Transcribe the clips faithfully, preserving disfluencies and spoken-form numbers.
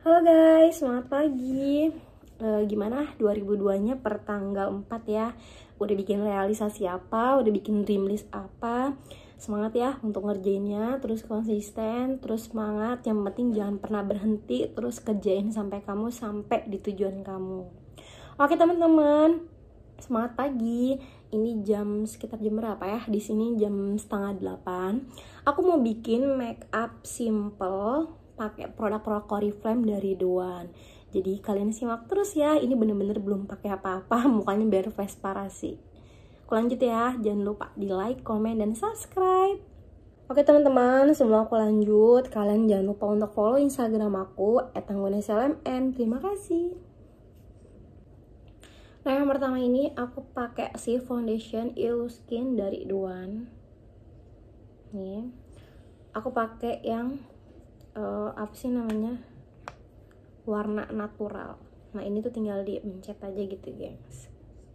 Halo guys, selamat pagi. E, gimana dua ribu dua-nya per tanggal empat ya? Udah bikin realisasi apa? Udah bikin dream list apa? Semangat ya untuk ngerjainnya, terus konsisten, terus semangat. Yang penting jangan pernah berhenti, terus kerjain sampai kamu sampai di tujuan kamu. Oke teman-teman, semangat pagi. Ini jam sekitar jam berapa ya? Di sini jam setengah delapan. Aku mau bikin make up simple pakai produk-produk Oriflame dari Doan. Jadi kalian simak terus ya. Ini bener-bener belum pakai apa-apa, mukanya biar Vesparasi. Aku lanjut ya. Jangan lupa di like, komen, dan subscribe. Oke teman-teman, sebelum aku lanjut, kalian jangan lupa untuk follow Instagram aku et anggone s l m n. Terima kasih. Nah, yang pertama ini aku pakai si foundation Illuskin dari Doan. Nih, aku pakai yang uh, apa sih namanya, warna natural. Nah, ini tuh tinggal dipencet aja gitu, gengs.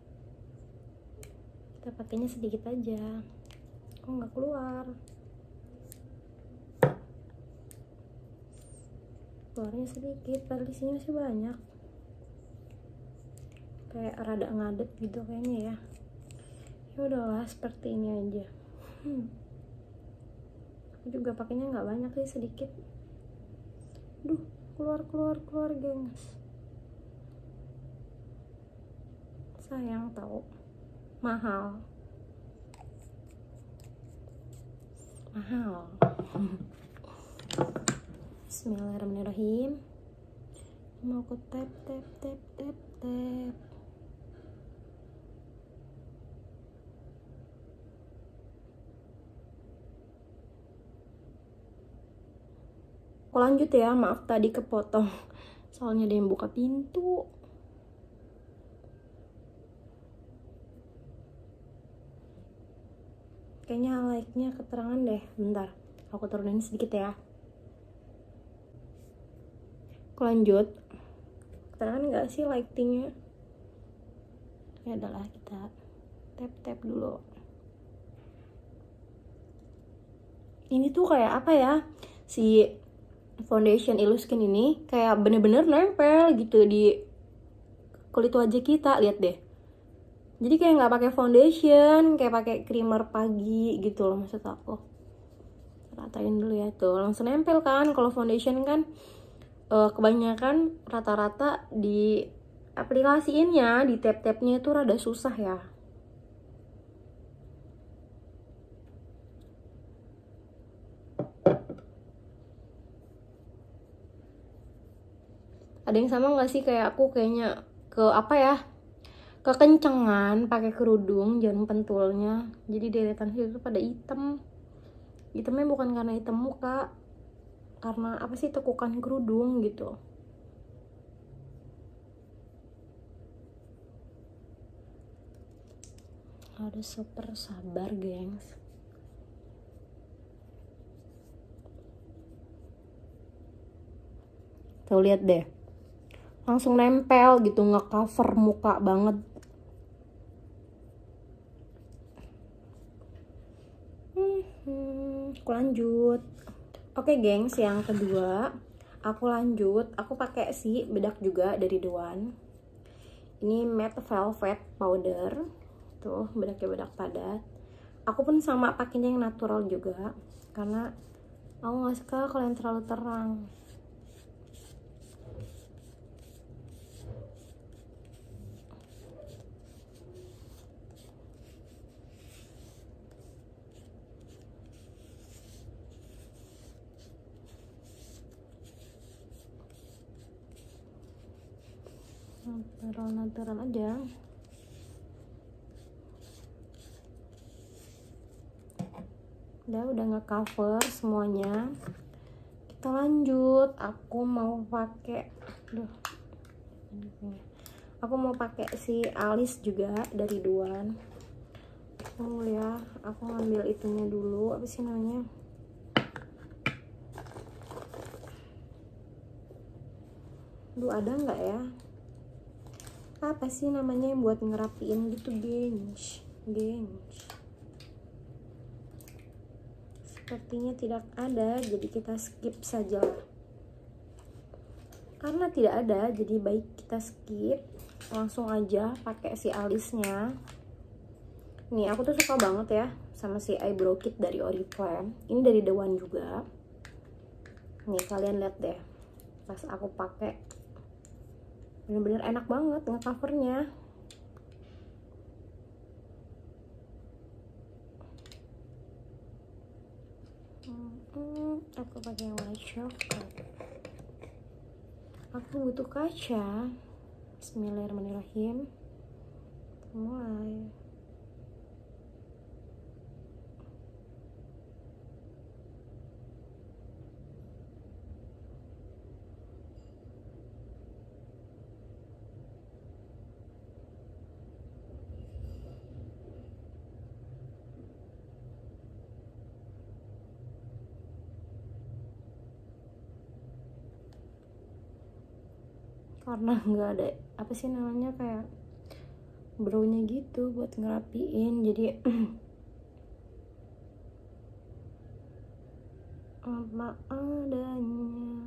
Kita pakainya sedikit aja. Kok nggak keluar? Keluarnya sedikit, padahal di sini masih banyak. Kayak rada ngadet gitu kayaknya ya. Ya udahlah, seperti ini aja. Hmm. Aku juga pakainya nggak banyak sih, sedikit. Duh, keluar keluar keluar gengs. Sayang tahu, mahal, mahal. Bismillahirrahmanirrahim. Mau aku tap tap tap tap tap. Aku lanjut ya, maaf tadi kepotong soalnya ada yang buka pintu. Kayaknya like-nya keterangan deh. Bentar, aku turunin sedikit ya. Aku lanjut. Keterangan nggak sih lightingnya? Ya adalah, kita tap-tap dulu. Ini tuh kayak apa ya, si foundation Illuskin ini kayak bener-bener nempel gitu di kulit wajah kita. Lihat deh, jadi kayak nggak pakai foundation, kayak pakai creamer pagi gitu loh, maksud aku. Ratain dulu ya, tuh langsung nempel kan. Kalau foundation kan uh, kebanyakan rata-rata di aplikasiinnya, di tap-tapnya itu rada susah ya. Ada yang sama nggak sih kayak aku, kayaknya ke apa ya, kekencengan pakai kerudung jam pentulnya, jadi deretan situ pada hitam. Hitamnya bukan karena hitam muka, karena apa sih, tekukan kerudung gitu. Harus super sabar gengs. Tuh lihat deh, langsung nempel gitu, nge-cover muka banget. Hmm, aku lanjut. Oke gengs, yang kedua aku lanjut. Aku pakai si bedak juga dari Doan. Ini matte velvet powder. Tuh, bedaknya bedak padat. Aku pun sama pakainya yang natural juga, karena aku nggak suka kalau yang terlalu terang. Natural-natural aja. Udah, udah nge-cover semuanya. Kita lanjut. Aku mau pakai Duh. Aku mau pakai si alis juga dari Doan. Tunggu ya, aku ngambil itunya dulu. Apa sih namanya? Duh, ada nggak ya? Apa sih namanya yang buat ngerapiin gitu, gengs? Gengs. Sepertinya tidak ada, jadi kita skip saja. karena tidak ada, jadi baik kita skip, langsung aja pakai si alisnya. Nih aku tuh suka banget ya sama si eyebrow kit dari Oriflame. Ini dari The One juga. Nih kalian lihat deh, pas aku pakai bener-bener enak banget ngecovernya. Hmm, aku pakai warna coklat. Aku butuh kaca. Bismillahirrahmanirrahim. Mulai. Karena nggak ada apa sih namanya kayak brownya gitu buat ngerapiin, jadi apa adanya.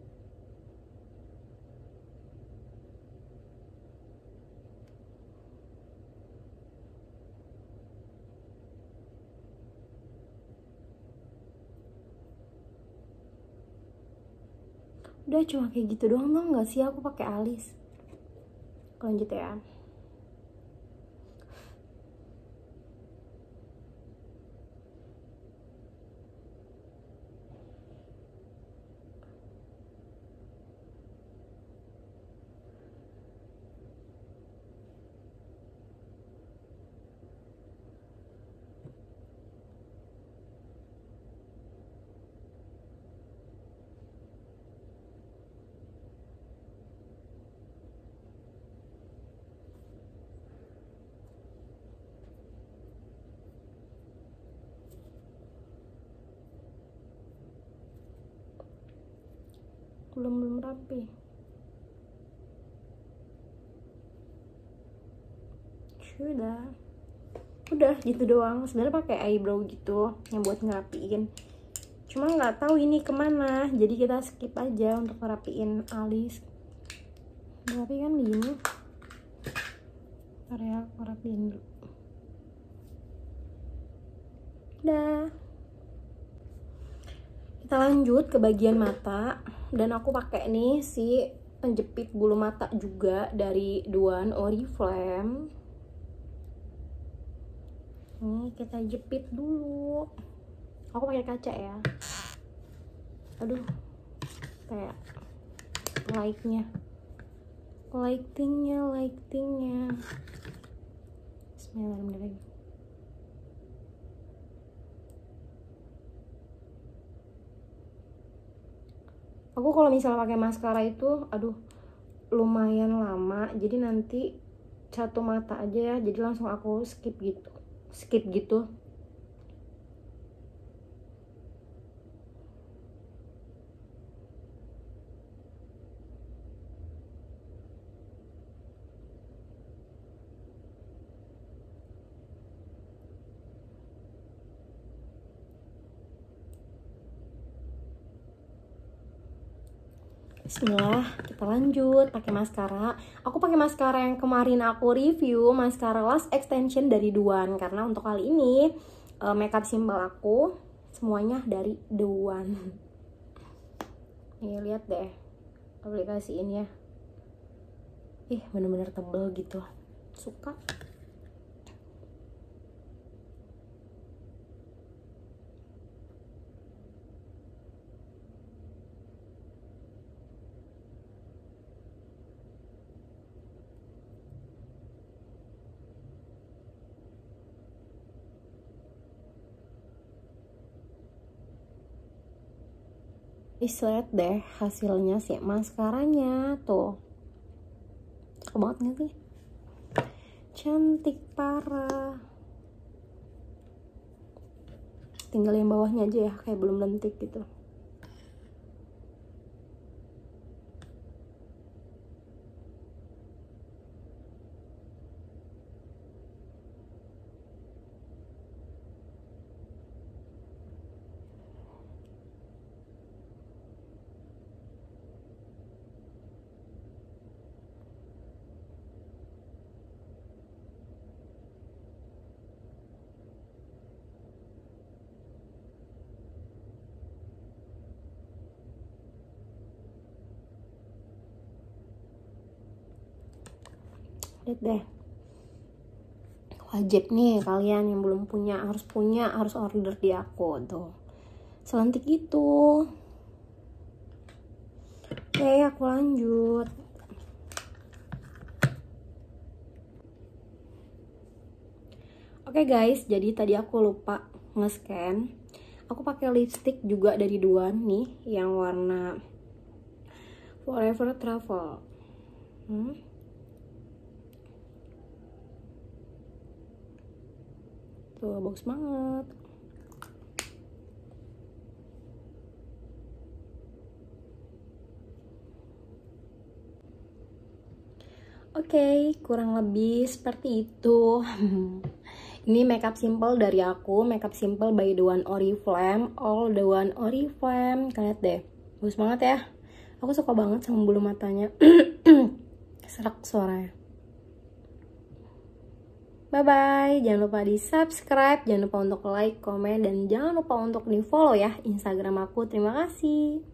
Udah cuma kayak gitu doang, tau nggak sih aku pakai alis. Lanjut ya. belum belum rapi. Sudah, udah gitu doang. Sebenarnya pakai eyebrow gitu yang buat ngerapiin, cuma nggak tahu ini kemana, jadi kita skip aja untuk ngerapiin alis. Tapi kan begini, ntar ya aku rapiin dulu. Udah, kita lanjut ke bagian mata, dan aku pakai nih si penjepit bulu mata juga dari The One Oriflame. Nih kita jepit dulu. Aku pakai kaca ya. Aduh, kayak lightnya, lightingnya, lightingnya. Bismillahirrahmanirrahim. Aku kalau misalnya pakai maskara itu, aduh, lumayan lama. Jadi nanti satu mata aja ya. Jadi langsung aku skip gitu, skip gitu. Bismillah, kita lanjut pakai maskara. Aku pakai maskara yang kemarin aku review, maskara Lash Extension dari The One. Karena untuk kali ini uh, makeup simple aku semuanya dari The One. Nih lihat deh aplikasi ini ya. Ih, bener-bener tebel gitu. Suka. Lihat deh hasilnya sih maskaranya tuh, cakep banget gak sih? Cantik parah. Tinggal yang bawahnya aja ya, kayak belum lentik gitu. Lihat deh. Wajib nih kalian yang belum punya, harus punya, harus order di aku tuh. Selentik itu. Oke, aku lanjut. Oke guys, jadi tadi aku lupa nge-scan. Aku pakai lipstick juga dari Duan nih, yang warna Forever Travel. Hmm. Tuh, bagus banget. Oke, okay, kurang lebih seperti itu. Ini makeup simple dari aku, makeup simple by The One Oriflame, all The One Oriflame. Kalian lihat deh, bagus banget ya. Aku suka banget sama bulu matanya. Serak suaranya. Bye bye, jangan lupa di subscribe, jangan lupa untuk like, komen, dan jangan lupa untuk di follow ya Instagram aku. Terima kasih.